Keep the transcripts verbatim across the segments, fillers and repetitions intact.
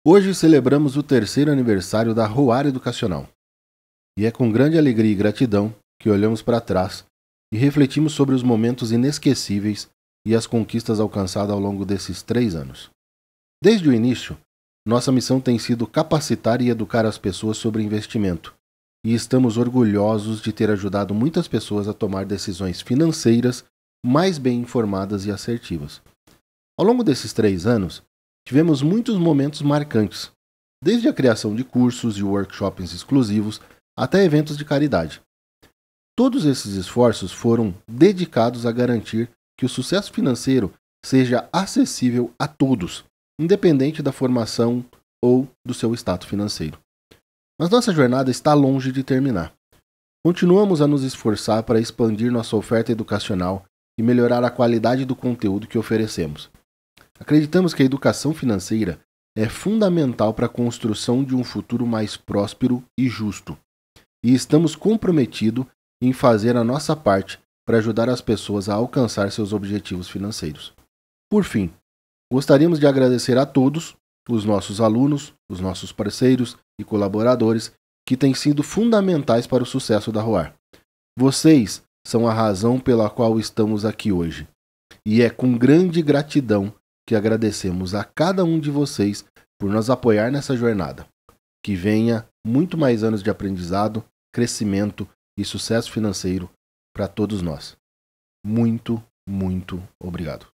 Hoje celebramos o terceiro aniversário da Roar Educacional. E é com grande alegria e gratidão que olhamos para trás e refletimos sobre os momentos inesquecíveis e as conquistas alcançadas ao longo desses três anos. Desde o início, nossa missão tem sido capacitar e educar as pessoas sobre investimento, e estamos orgulhosos de ter ajudado muitas pessoas a tomar decisões financeiras mais bem informadas e assertivas. Ao longo desses três anos, tivemos muitos momentos marcantes, desde a criação de cursos e workshops exclusivos até eventos de caridade. Todos esses esforços foram dedicados a garantir que o sucesso financeiro seja acessível a todos, independente da formação ou do seu status financeiro. Mas nossa jornada está longe de terminar. Continuamos a nos esforçar para expandir nossa oferta educacional e melhorar a qualidade do conteúdo que oferecemos. Acreditamos que a educação financeira é fundamental para a construção de um futuro mais próspero e justo, e estamos comprometidos em fazer a nossa parte para ajudar as pessoas a alcançar seus objetivos financeiros. Por fim, gostaríamos de agradecer a todos, os nossos alunos, os nossos parceiros e colaboradores que têm sido fundamentais para o sucesso da Roar. Vocês são a razão pela qual estamos aqui hoje, e é com grande gratidão que agradecemos a cada um de vocês por nos apoiar nessa jornada. Que venha muito mais anos de aprendizado, crescimento e sucesso financeiro para todos nós. Muito, muito obrigado.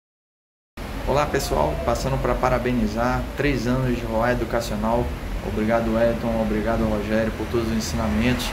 Olá pessoal, passando para parabenizar, três anos de Roar Educacional. Obrigado Wellington, obrigado Rogério por todos os ensinamentos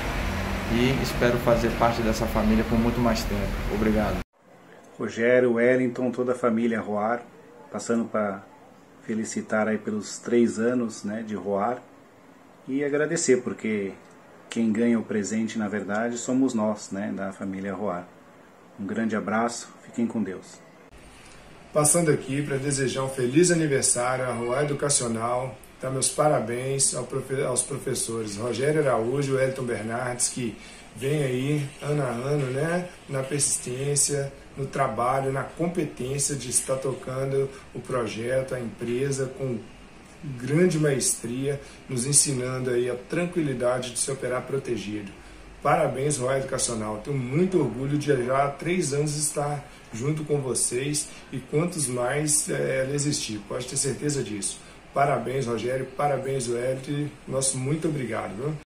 e espero fazer parte dessa família por muito mais tempo. Obrigado. Rogério, Wellington, toda a família Roar, passando para felicitar aí pelos três anos, né, de Roar e agradecer, porque quem ganha o presente, na verdade, somos nós, né, da família Roar. Um grande abraço, fiquem com Deus. Passando aqui para desejar um feliz aniversário à Roar Educacional, dar meus parabéns aos professores Rogério Araújo e Wellington Bernardes, que vem aí ano a ano, né, na persistência, no trabalho, na competência de estar tocando o projeto, a empresa com grande maestria, nos ensinando aí a tranquilidade de se operar protegido. Parabéns, Roar Educacional. Tenho muito orgulho de já há três anos estar junto com vocês e quantos mais é, ela existir. Pode ter certeza disso. Parabéns, Rogério. Parabéns, Wellington. Nosso muito obrigado. Viu?